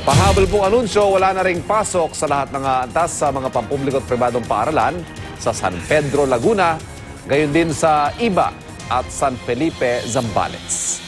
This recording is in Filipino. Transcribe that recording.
Pahabol pong anunsyo, wala na ring pasok sa lahat ng antas sa mga pampubliko at pribadong paaralan sa San Pedro, Laguna, gayon din sa Iba at San Felipe, Zambales.